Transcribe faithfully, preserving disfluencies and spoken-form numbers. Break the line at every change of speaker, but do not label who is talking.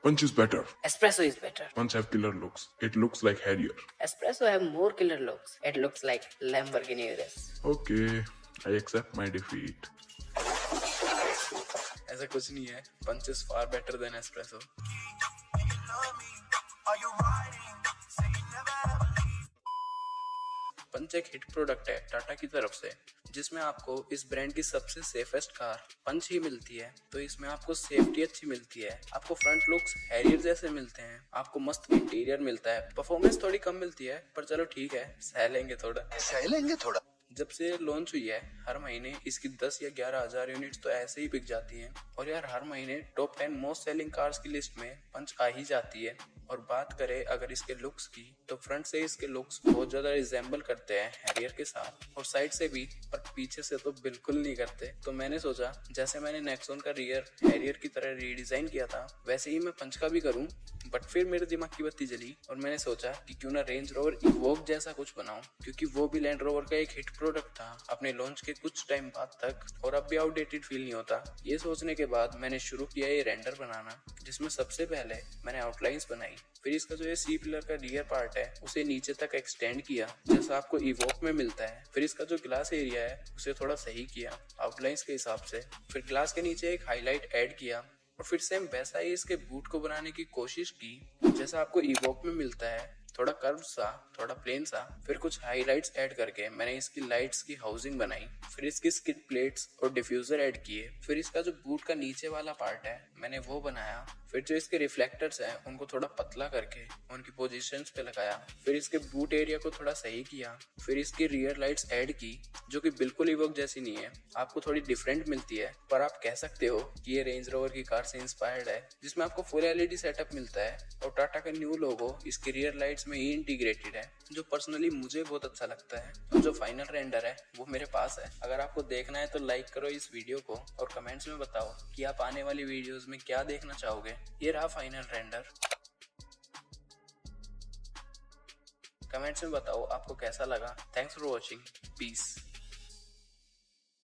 Punch is better.
Espresso is better.
Punch have killer looks. It looks like Harrier.
Espresso have more killer looks. It looks like Lamborghini Urus.
Okay, I accept my defeat.
ऐसा कुछ नहीं है. Punch is far better than espresso. पंच एक hit product है टाटा की तरफ से, जिसमें आपको इस ब्रांड की सबसे सेफेस्ट कार पंच ही मिलती है. तो इसमें आपको सेफ्टी अच्छी मिलती है, आपको फ्रंट लुक्स हैरियर जैसे मिलते हैं, आपको मस्त इंटीरियर मिलता है. परफॉर्मेंस थोड़ी कम मिलती है पर चलो ठीक है, सह लेंगे थोड़ा
सह लेंगे थोड़ा.
जब से लॉन्च हुई है हर महीने इसकी दस या ग्यारह हजार यूनिट्स तो ऐसे ही बिक जाती हैं. और यार हर महीने top ten most selling cars की लिस्ट में पंच आ ही जाती है. और बात करें अगर इसके लुक्स की, तो फ्रंट से इसके लुक्स बहुत ज्यादा रिजेंबल करते हैं हैरियर के साथ, और साइड से भी, पर पीछे से तो बिल्कुल नहीं करते. तो मैंने सोचा जैसे मैंने नेक्सॉन का रियर हैरियर की तरह रीडिजाइन किया था वैसे ही मैं पंच का भी करूं. बट फिर मेरे दिमाग की बत्ती जली और मैंने सोचा कि क्यों ना रेंज रोवर इवोक जैसा कुछ बनाऊं, क्योंकि वो भी लैंड रोवर का एक हिट प्रोडक्ट था अपने लॉन्च के कुछ टाइम बाद तक, और अब भी आउटडेटेड फील नहीं होता. ये सोचने के बाद मैंने शुरू किया ये रेंडर बनाना, जिसमें सबसे पहले मैंने आउटलाइंस बनाई. फिर इसका जो ये सी पिलर का रियर पार्ट है उसे नीचे तक एक्सटेंड किया जैसा आपको इवोक में मिलता है. फिर इसका जो ग्लास एरिया है उसे थोड़ा सही किया आउटलाइंस के हिसाब से. फिर ग्लास के नीचे एक हाईलाइट ऐड किया और फिर सेम वैसा ही इसके बूट को बनाने की कोशिश की जैसा आपको इवोक में मिलता है, थोड़ा कर्व सा, थोड़ा प्लेन सा. फिर कुछ हाइलाइट्स ऐड करके मैंने इसकी लाइट्स की हाउसिंग बनाई. फिर इसकी स्किड प्लेट्स और डिफ्यूजर ऐड किए. फिर इसका जो बूट का नीचे वाला पार्ट है मैंने वो बनाया. फिर जो इसके रिफ्लेक्टर्स हैं उनको थोड़ा पतला करके उनकी पोजीशंस पे लगाया. फिर इसके बूट एरिया को थोड़ा सही किया. फिर इसकी रियर लाइट्स ऐड की जो कि बिल्कुल इवोक जैसी नहीं है, आपको थोड़ी डिफरेंट मिलती है, पर आप कह सकते हो कि ये रेंज रोवर की कार से इंस्पायर्ड है, जिसमें आपको फुल एलईडी सेटअप मिलता है और टाटा का न्यू लोगो इसकी रियर लाइट्स में ही इंटीग्रेटेड है, जो पर्सनली मुझे बहुत अच्छा लगता है. और जो फाइनल रेंडर है वो मेरे पास है. अगर आपको देखना है तो लाइक करो इस वीडियो को और कमेंट्स में बताओ कि आप आने वाली वीडियोस में क्या देखना चाहोगे. ये रहा फाइनल रेंडर. कमेंट्स में बताओ आपको कैसा लगा. Thanks for watching. पीस.